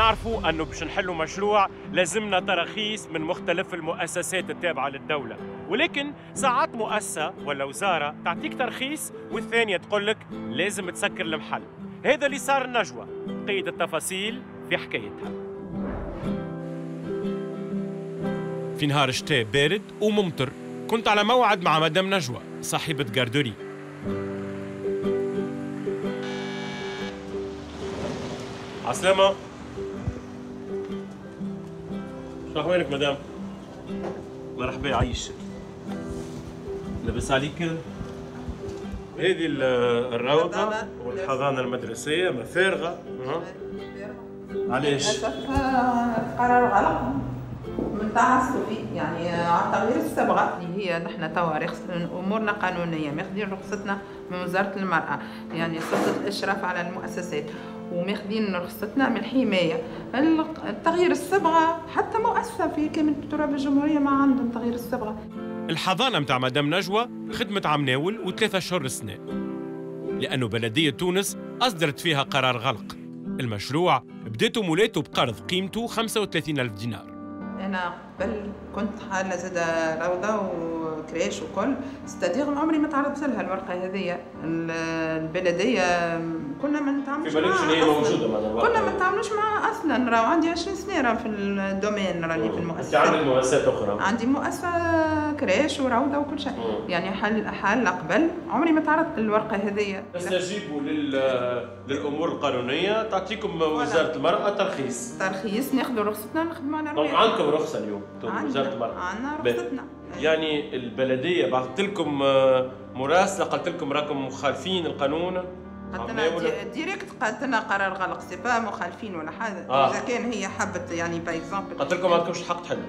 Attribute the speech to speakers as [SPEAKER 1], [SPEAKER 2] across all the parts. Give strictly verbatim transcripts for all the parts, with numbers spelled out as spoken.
[SPEAKER 1] نعرفوا أنه باش نحلوا مشروع لازمنا تراخيص من مختلف المؤسسات التابعة للدولة، ولكن ساعات مؤسسة ولا وزارة تعطيك ترخيص والثانية تقول لك لازم تسكر المحل. هذا اللي صار النجوى، قيد التفاصيل في حكايتها. في نهار شتاء بارد وممطر كنت على موعد مع مدام نجوى صاحبة جاردوري. عسلامة. شو أحوالك مدام؟ مرحبا يعيشك. لاباس عليك؟ هذه الروضة والحضانة المدرسية مفارغة. علاش؟
[SPEAKER 2] للأسف قرار غلط من تعسفي، يعني على تغيير الصبغة اللي هي نحن توا أمورنا قانونية، ماخذين رخصتنا من وزارة المرأة، يعني سلطة الإشراف على المؤسسات، وماخذين رخصتنا من الحماية. التغيير الصبغة حتى مؤسسة في كامل تراب الجمهورية ما عندهم تغيير الصبغة.
[SPEAKER 1] الحضانة متاع مدام نجوى خدمت عام ناول وثلاثة أشهر السنة، لأنه بلدية تونس أصدرت فيها قرار غلق. المشروع بديته مولاته بقرض قيمته خمسة وثلاثين ألف دينار.
[SPEAKER 2] أنا قبل كنت حالة زادة روضة وكريش وكل، استدير عمري ما تعرضت لها الورقة هذه. البلدية كنا ما نتعاملوش معها.
[SPEAKER 1] في بالك هي موجودة معنا؟
[SPEAKER 2] كنا ما نتعاملوش معها أصلاً. راهو عندي عشرين سنة راه في الدومين، راني في المؤسسة.
[SPEAKER 1] أنت عندك مؤسسات أخرى؟
[SPEAKER 2] عندي مؤسسة كريش وروضة وكل شيء. مم. يعني حال حال قبل عمري ما تعرضت للورقة هذه.
[SPEAKER 1] تستجيبوا لل... للأمور القانونية، تعطيكم وزارة المرأة ترخيص.
[SPEAKER 2] ترخيص ناخذوا رخصتنا نخدموا على رواحنا.
[SPEAKER 1] عندكم رخصة اليوم وزارة المرأة؟
[SPEAKER 2] عندنا رخصتنا.
[SPEAKER 1] يعني البلدية بعثت لكم مراسلة قالت لكم راكم مخالفين القانون؟
[SPEAKER 2] عندنا ديريكت قالت لنا قرار غلق، سي با مخالفين ولا حاجة.
[SPEAKER 1] آه.
[SPEAKER 2] إذا كان هي حبت يعني باي اكزومبل
[SPEAKER 1] قالت لكم ما عندكمش الحق تحلوا.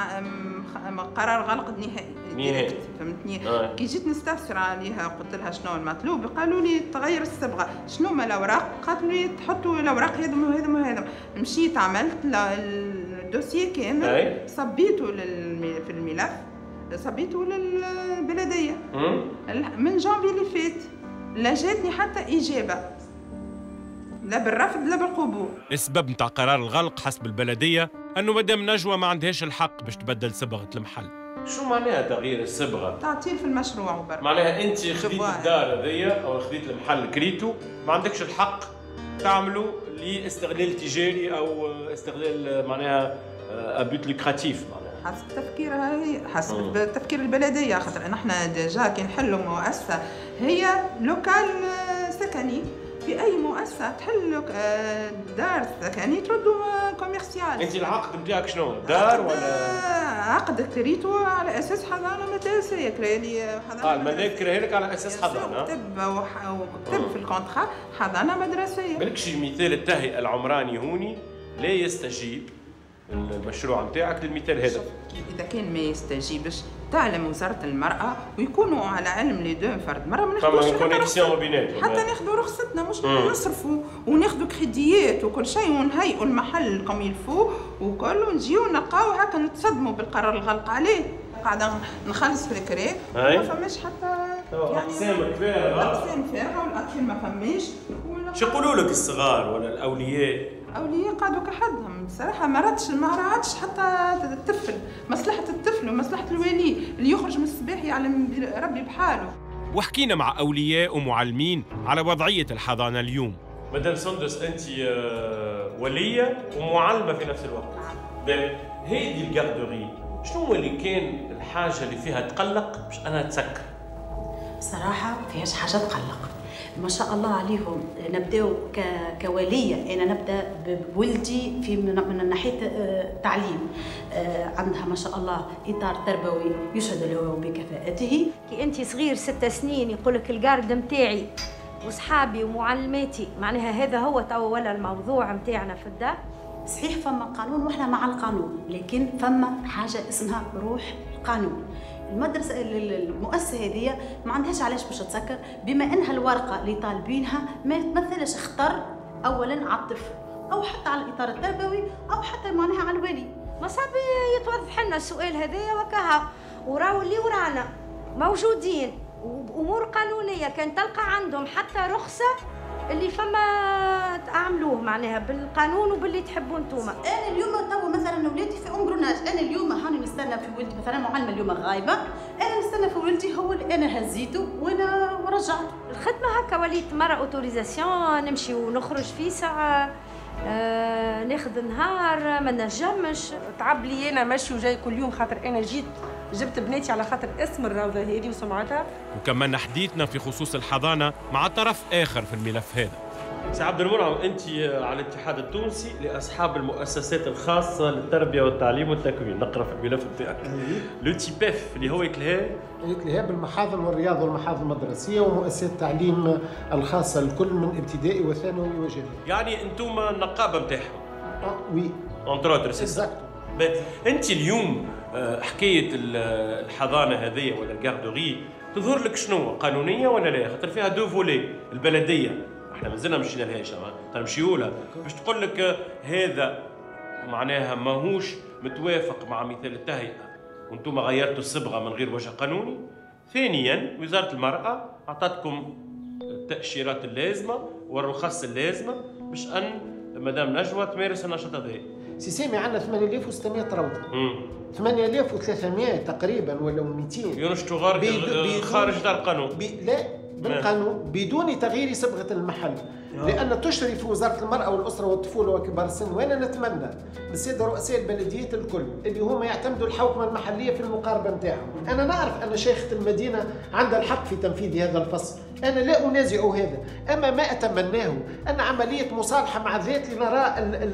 [SPEAKER 2] مع قرار غلق نهائي.
[SPEAKER 1] نهائي.
[SPEAKER 2] فهمتني؟
[SPEAKER 1] آه.
[SPEAKER 2] كي جيت نستفسر عليها قلت لها شنو المطلوب، قالوا لي تغير الصبغة. شنو ما الأوراق؟ قالوا لي تحطوا الأوراق هذم وهذم وهذم. مشيت عملت الدوسيي كامل، صبيته في الملف، صبيته للبلدية من جانفي اللي فات. لا جاتني حتى إجابة، لا بالرفض لا بالقبول.
[SPEAKER 1] السبب نتاع قرار الغلق حسب البلدية أنه مدام نجوى ما عندهاش الحق باش تبدل صبغة المحل. شو معناها تغيير الصبغة؟
[SPEAKER 2] تعطيل في المشروع وبرك.
[SPEAKER 1] معناها أنت خذيت الدار هذيا أو خذيت المحل كريتو، ما عندكش الحق تعملوا لاستغلال تجاري أو استغلال معناها أبوت لوكراتيف. معناها
[SPEAKER 2] حسب تفكيرها هي، حسب تفكير البلدية، خاطر نحن ديجا كي نحلوا مؤسسة هي لوكال سكني، في أي مؤسسة تحل دار سكني تردوا كوميرسيال.
[SPEAKER 1] أنت العقد نتاعك شنو؟ دار ولا؟
[SPEAKER 2] عقد كريتو على أساس حضانة مدرسية، كرالي حضانة.
[SPEAKER 1] اه الملاك كراها لك على أساس حضانة.
[SPEAKER 2] كتب وكتب في الكونترا حضانة مدرسية.
[SPEAKER 1] بالكش مثال التهيئة العمراني هوني لا يستجيب المشروع نتاعك للمثال هذا.
[SPEAKER 2] اذا كان ما يستجيبش تعلم وزاره المراه ويكونوا على علم لي دو فرد مره ما ناخذوش
[SPEAKER 1] كونيكسيون بيناتهم،
[SPEAKER 2] حتى ناخذوا رخصتنا، مش نصرفوا وناخذوا كريديات وكل شيء ونهيئوا المحل كوم يلفو وكل، ونجيو نلقاو هكا نتصدموا بالقرار الغلق عليه. قاعده نخلص في الكري ما فماش حتى
[SPEAKER 1] يعني اقسام فارغه،
[SPEAKER 2] اقسام فارغه والاطفال ما فماش.
[SPEAKER 1] شو يقولوا لك الصغار ولا الاولياء؟
[SPEAKER 2] اولياء قعدوا كحدهم بصراحه، ما راتش ما راتش حتى الطفل، مصلحه الطفل ومصلحه الوالي اللي يخرج من الصباح يعلم ربي بحاله.
[SPEAKER 1] وحكينا مع اولياء ومعلمين على وضعيه الحضانه اليوم. مدام سندس انت وليه ومعلمه في نفس الوقت. نعم. هذه الجاردوري شنو هو اللي كان الحاجه اللي فيها تقلق باش انا تسكر؟
[SPEAKER 3] بصراحه فيهاش حاجه تقلق، ما شاء الله عليهم. نبداو كوليه، انا نبدا بولدي في من ناحيه التعليم، عندها ما شاء الله اطار تربوي يشهد له بكفاءته.
[SPEAKER 4] كي انت صغير ست سنين يقول لك الجارد نتاعي وصحابي ومعلماتي، معناها هذا هو توا ولا الموضوع نتاعنا في الدار.
[SPEAKER 3] صحيح فما قانون واحنا مع القانون، لكن فما حاجه اسمها روح القانون. المدرسه المؤسسه هذه ما عندهاش علاش باش تسكر، بما انها الورقه اللي طالبينها ما تمثلش خطر اولا على الطفل او حتى على الاطار التربوي او حتى معناها على الوالي.
[SPEAKER 4] ما صعب يتوضح لنا السؤال هذايا وكها، وراو اللي ورانا موجودين وامور قانونيه كان تلقى عندهم حتى رخصه اللي فما تعملوه معناها بالقانون وباللي تحبوا انتوما.
[SPEAKER 3] انا اليوم توا مثلا ولادي في انغروناج، انا اليوم هاني نستنى في ولدي مثلا معلمه اليوم غايبه، انا نستنى في ولدي هو اللي انا هزيته وانا ورجعته.
[SPEAKER 4] الخدمه هكا وليت مره اوتوريزاسيون نمشي ونخرج في ساعه، آه ناخذ نهار ما نجمش.
[SPEAKER 5] تعب لي انا مشي وجاي كل يوم خاطر انا جيت جبت بناتي على خاطر اسم الروضه هذه وسمعتها.
[SPEAKER 1] وكملنا حديثنا في خصوص الحضانه مع طرف اخر في الملف هذا. سي عبد المنعم، انت على الاتحاد التونسي لاصحاب المؤسسات الخاصه للتربيه والتعليم والتكوين، نقرا في الملف بتاعك. لو تي بي اف اللي هو يكلها
[SPEAKER 6] يكلها بالمحاضن والرياض والمحاضن المدرسيه ومؤسسات التعليم الخاصه الكل من ابتدائي وثانوي وجامعي. يعني
[SPEAKER 1] انتم النقابه نتاعهم؟
[SPEAKER 6] اه وي
[SPEAKER 1] اونتر اوتر. انت اليوم حكايه الحضانه هذه ولا الكاردوري تظهر لك شنو قانونيه ولا لا؟ خاطر فيها دو فولي، البلديه احنا مازلنا مشينا لهاش نمشيو لها باش تقول لك هذا معناها ماهوش متوافق مع مثال التهيئه وانتم غيرتوا الصبغه من غير وجه قانوني. ثانيا وزاره المراه اعطتكم التاشيرات اللازمه والرخص اللازمه باش ان مدام نجوى تمارس النشاط هذا.
[SPEAKER 6] سي سامي عندنا ثمانية آلاف وستمائة روضه، ثمانية آلاف وثلاثمائة تقريبا ولا مئتين
[SPEAKER 1] ينشطوا غير خارج دار القانون.
[SPEAKER 6] لا بالقانون بدون تغيير صبغه المحل، لأن تشرف وزارة المرأة والأسرة والطفولة وكبار السن. وأنا نتمنى من السادة رؤساء البلديات الكل اللي هما يعتمدوا الحوكمة المحلية في المقاربة نتاعهم. أنا نعرف أن شيخة المدينة عندها الحق في تنفيذ هذا الفصل، أنا لا أنازع هذا، أما ما أتمناه أن عملية مصالحة مع ذات لنرى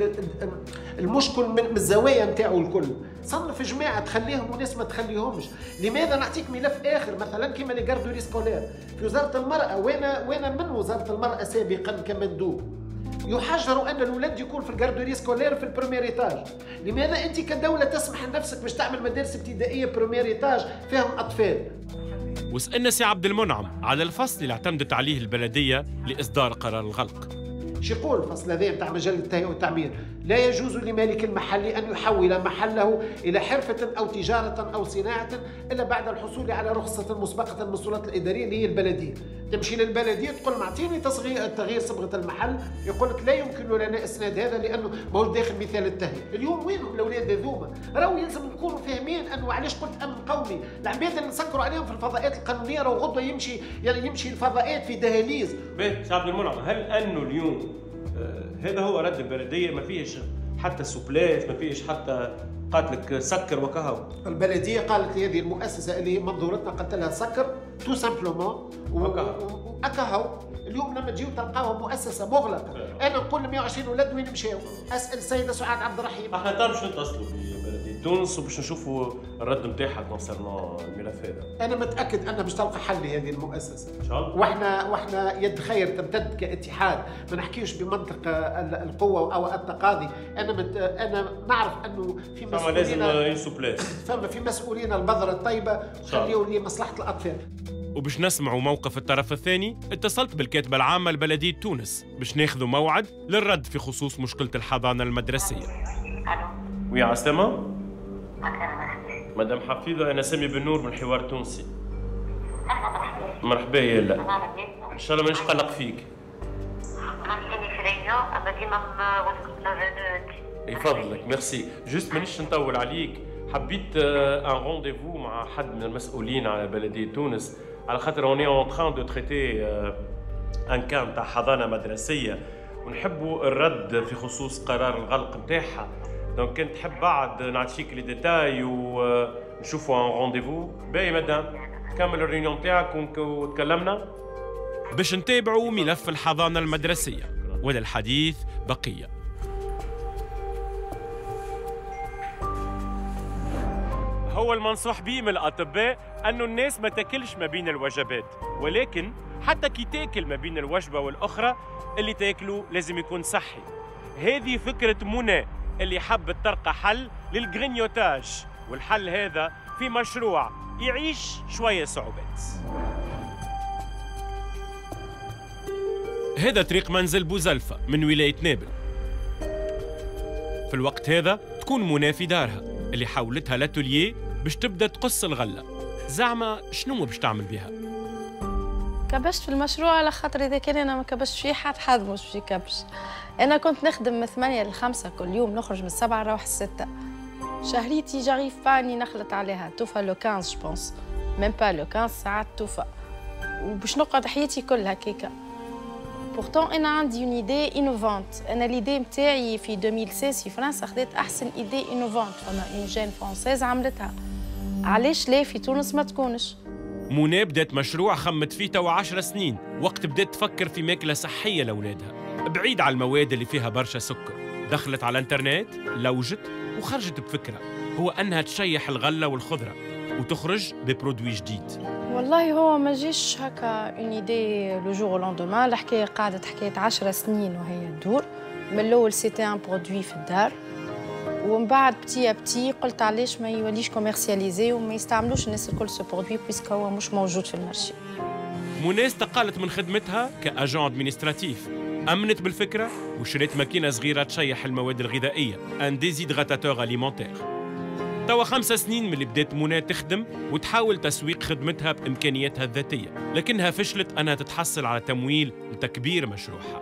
[SPEAKER 6] المشكل من الزوايا نتاعو الكل. صنف جماعة تخليهم وناس ما تخليهمش. لماذا نعطيك ملف آخر مثلا كما لي جاردوري سكولير في وزارة المرأة، وأنا وأنا من وزارة المرأة سابقا كمندوب يحجر ان الولد يكون في الجاردوري سكولير في البروميير ايتاج. لماذا انت كدوله تسمح لنفسك باش تعمل مدارس ابتدائيه بروميير ايتاج فيهم اطفال؟
[SPEAKER 1] وسالنا سي عبد المنعم على الفصل اللي اعتمدت عليه البلديه لاصدار قرار الغلق.
[SPEAKER 6] شو يقول الفصل هذا نتاع مجال التهيئه والتعمير؟ لا يجوز لمالك المحل ان يحول محله الى حرفه او تجاره او صناعه الا بعد الحصول على رخصه مسبقه من السلطات الاداريه اللي هي البلديه. تمشي للبلديه تقول معطيني تصغير تغيير صبغه المحل، يقول لك لا يمكن لنا اسناد هذا لانه ماهوش داخل مثال التهيئه. اليوم وينهم الاولاد هذوما؟ راهو يلزم نكونوا فاهمين انه علاش قلت امن قومي، العباد اللي نسكروا عليهم في الفضاءات القانونيه راهو غدوه يمشي يعني يمشي الفضاءات في دهاليز.
[SPEAKER 1] باهي سي عبد المنعم، هل انه اليوم آه هذا هو رد البلديه ما فيهش حتى سوبلاس، ما فيش حتى قالت لك سكر وكهو؟
[SPEAKER 6] البلديه قالت لي هذه المؤسسه اللي منظورتنا قالت لها سكر تو سامبلومون وكهو. اليوم لما تجيو تلقاوها مؤسسه مغلقه، انا نقول مئة وعشرين ولد وين مشاو؟ اسال السيده سعاد عبد الرحيم.
[SPEAKER 1] احنا تو باش نتصلوا ببلديه تونس وباش نشوفوا الرد نتاعها كونسيرنون الملف هذا.
[SPEAKER 6] انا متاكد انها باش تلقى حل لهذه المؤسسه
[SPEAKER 1] ان شاء الله.
[SPEAKER 6] واحنا واحنا يد خير تمتد كاتحاد، ما نحكيوش بمنطق القوه او التقاضي. انا مت... انا نعرف انه في مسؤولين
[SPEAKER 1] فما لازم يسوبلاس،
[SPEAKER 6] فما في مسؤولين البذره الطيبه خليوا لي مصلحه الاطفال.
[SPEAKER 1] وباش نسمعوا موقف الطرف الثاني اتصلت بالكاتبه العامه لبلديه تونس باش ناخذوا موعد للرد في خصوص مشكله الحضانه المدرسيه.
[SPEAKER 7] الو.
[SPEAKER 1] وي عسلامة؟ مدام حفيظه، انا سامي بن نور من حوار تونسي.
[SPEAKER 7] اهلا مرحبا.
[SPEAKER 1] مرحبا يا لا. ان شاء الله مانيش قلق فيك.
[SPEAKER 7] انا مستني في رينيون اما ديما
[SPEAKER 1] يفضلك ميرسي. جوست مانيش نطول عليك، حبيت ان رونديفو مع حد من المسؤولين على بلديه تونس على خاطر اوني اون تران دو تريتي ان كان تاع حضانه مدرسيه ونحبوا الرد في خصوص قرار الغلق نتاعها. دونك كنت تحب بعد نعطيك لي ديتاي ونشوفوا ان رونديفو. باهي مدام، كمل الريونيون نتاعك وتكلمنا باش نتابعوا ملف الحضانه المدرسيه وللحديث بقيه. هو المنصوح به من الأطباء أنه الناس ما تاكلش ما بين الوجبات، ولكن حتى كي تاكل ما بين الوجبة والأخرى اللي تاكله لازم يكون صحي. هذه فكرة منى اللي حبت تلقى حل للغرينيوتاج، والحل هذا في مشروع يعيش شوية صعوبات. هذا طريق منزل بوزلفة من ولاية نابل. في الوقت هذا تكون منى في دارها اللي حولتها لاتولييه باش تبدا تقص الغله. زعما شنو باش تعمل بها؟
[SPEAKER 8] كبشت في المشروع على خاطر اذا كان انا ما كبشت فيه حد حد مش باش يكبش. انا كنت نخدم من ثمانية لخمسة كل يوم، نخرج من السبعة نروح الستة. شهريتي جاريف باني نخلط عليها توفى لو خمسة جو بونس، ميم با لو خمسة ساعات توفى، وباش نقعد حياتي كلها هكاكا. بورتون انا عندي اون ايدي انوفونت. انا ليدي نتاعي في ألفين وستة عشر في فرنسا خديت احسن ايدي انوفونت، فما اون جين فرونسيز عملتها، علاش لا في تونس ما تكونش؟
[SPEAKER 1] منى بدات مشروع خمت فيه توا عشر سنين، وقت بدات تفكر في ماكله صحيه لاولادها بعيد على المواد اللي فيها برشا سكر. دخلت على الانترنت، لوجت وخرجت بفكره، هو انها تشيح الغله والخضره وتخرج ببرودوي جديد.
[SPEAKER 8] والله هو ما جيش هكا اون ايدي لو جور لوندومان، الحكايه قعدت حكايه عشر سنين وهي تدور. من الاول سيتي ان برودوي في الدار، ومن بعد بتي بتي قلت علاش ما يوليش كوميرسياليزي وما يستعملوش الناس الكل سو برودوي بيسك هو مش موجود في المارشي.
[SPEAKER 1] منى استقالت من خدمتها كاجون ادمينستراتيف، امنت بالفكره وشريت ماكينه صغيره تشيح المواد الغذائيه ان ديزيدغاتاتور اليمونتير. توا خمس سنين من اللي بدات منى تخدم وتحاول تسويق خدمتها بامكانياتها الذاتيه، لكنها فشلت انها تتحصل على تمويل لتكبير مشروعها.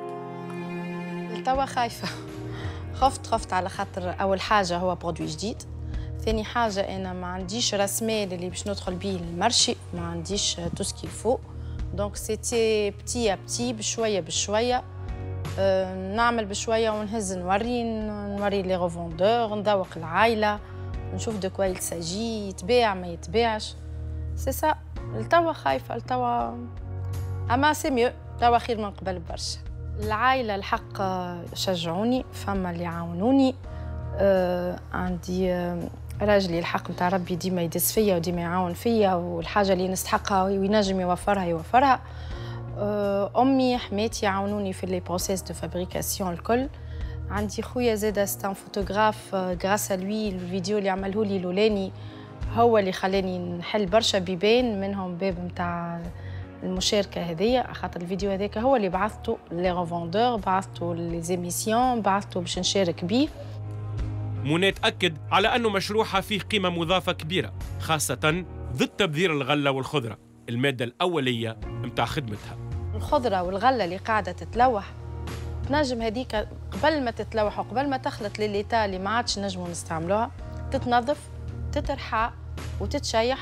[SPEAKER 8] توا خايفه، خفت خفت على خاطر اول حاجه هو برودوي جديد، ثاني حاجه انا ما عنديش راس مال اللي باش ندخل بيه المارشي، ما عنديش تو سكيل فو، دونك سيتي بتي بتي بشويه بشويه، أه نعمل بشويه ونهز نوري نوري لي ريفوندور، ندوق العائله، نشوف دو كوا يلساجي، يتباع ما يتباعش، سي سا. التوا خايفه التوا، اما سي ميو، توا خير من قبل برشا. العائلة الحق شجعوني، فما اللي عاونوني. آه عندي آه راجلي الحق متاع ربي ديما يدس فيا وديما يعاون فيا، والحاجة اللي نستحقها وينجم يوفرها يوفرها. آه أمي حماتي يعاونوني في لي بروسيس دو فابريكاسيون الكل. عندي خويا زادا ستان فوتوغراف، غراس لوي الفيديو اللي عمله لي لولاني هو اللي خلاني نحل برشا بيبان، منهم باب متاع المشاركة هذيا، خاطر الفيديو هذاك هو اللي بعثته لي ريفوندور، بعثته لي زيميسيون، بعثته باش نشارك بيه.
[SPEAKER 1] منى تأكد على أنه مشروعها فيه قيمة مضافة كبيرة، خاصة ضد تبذير الغلة والخضرة، المادة الأولية متاع خدمتها.
[SPEAKER 8] الخضرة والغلة اللي قاعدة تتلوح، تنجم هذيك قبل ما تتلوح وقبل ما تخلط لليتا اللي ما عادش نجموا نستعملوها، تتنظف، تترحى وتتشيح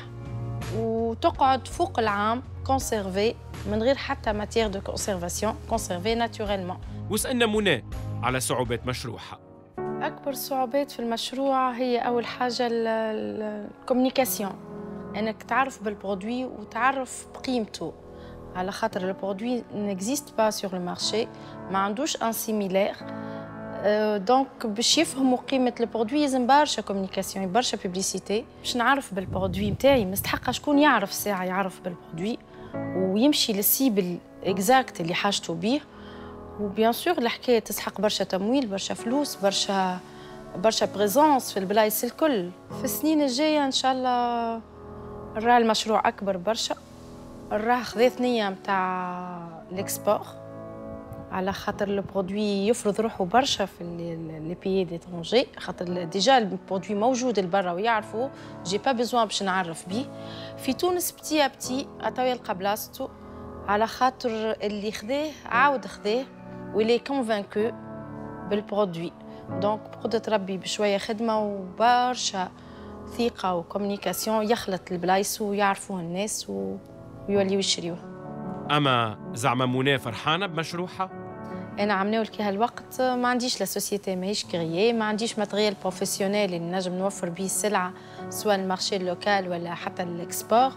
[SPEAKER 8] وتقعد فوق العام كونسيرفي من غير حتى ماتيير دو كونسيرفاسيون، كونسيرفي ناتوريلمون.
[SPEAKER 1] وسألنا منى على صعوبات مشروعها.
[SPEAKER 8] أكبر صعوبات في المشروع هي أول حاجة الكوميونيكاسيون، أنك تعرف بالبرودوي وتعرف بقيمته، على خاطر البرودوي نكزيست با سور لو مارشي، ما عندوش ان سيميلير، دونك باش يفهموا قيمة البرودوي لازم برشا كوميونيكاسيون، برشا بوبليسيتي باش نعرف بالبرودوي نتاعي. مستحقة شكون يعرف ساعة يعرف بالبرودوي ويمشي للسيبل اكزاكت اللي حاجته بيه. وبيان سور الحكاية تسحق برشا تمويل، برشا فلوس، برشا برشا بريزونس في البلايص الكل. في السنين الجاية إن شاء الله نراه المشروع أكبر برشا، نراه خذيت نية متاع الإكسبور، على خاطر البرودوي يفرض روحه برشا في لي بيي ديترونجي، خاطر ديجا البرودوي موجود لبرا ويعرفوا، جي با بيزوان باش نعرف بيه. في تونس بتي بتي أتوا يلقى بلاصتو، على خاطر اللي خذاه عاود خذاه واللي كونفانكو بالبرودوي. دونك بقدرة ربي بشوية خدمة وبرشا ثقة وكوميونيكاسيون يخلط البلايص ويعرفوه الناس ويوليو يشريوه.
[SPEAKER 1] أما زعما منى فرحانة بمشروعها؟
[SPEAKER 8] أنا عملوا لك هالوقت ما عنديش لا سوسيتي ماهيش كريي، ما عنديش ماتريال بروفيسيونيل اللي نجم نوفر به السلعة سواء المارشي اللوكال ولا حتى الإكسبور.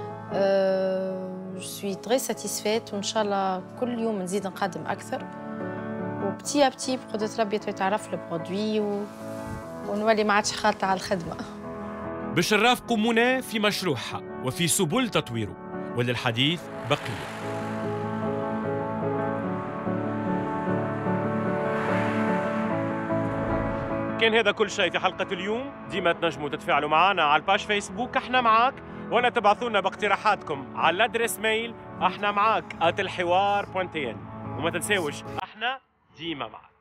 [SPEAKER 8] جو سوي تري ساتيسفيت وإن شاء الله كل يوم نزيد نقدم أكثر، وبتي بتي بقدرة ربي تعرف البرودوي و... ونولي ما عادش خالطة على الخدمة.
[SPEAKER 1] باش نرافقوا منى في مشروعها وفي سبل تطويره، وللحديث بقية. كان هذا كل شيء في حلقة اليوم. ديما تنجموا تتفاعلوا معنا على الباج فيسبوك احنا معاك، ولا تبعثوا لنا باقتراحاتكم على الادريس ميل احنا معاك آت الحوار بوان تي ان. وما تنساوش احنا ديما معاك.